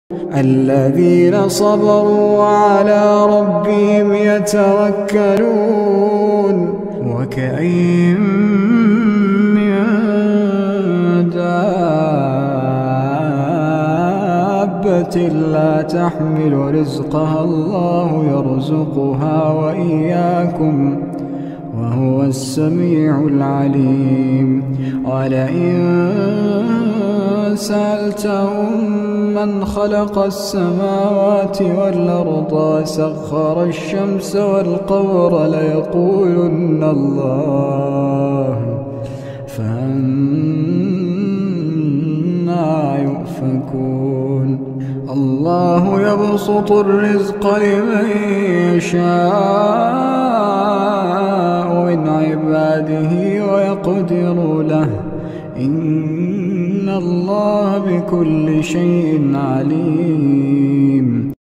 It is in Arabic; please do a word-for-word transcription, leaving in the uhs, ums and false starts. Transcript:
الذين صبروا وعلى ربهم يتوكلون وكأين من دابة لا تحمل رزقها الله يرزقها وإياكم وهو السميع العليم. ولئن سألتهم من خلق السماوات والأرض وسخر الشمس والقمر ليقولن الله فأنى يؤفكون. الله يبسط الرزق لمن يشاء من عباده ويقدر له إن الله بكل شيء عليم.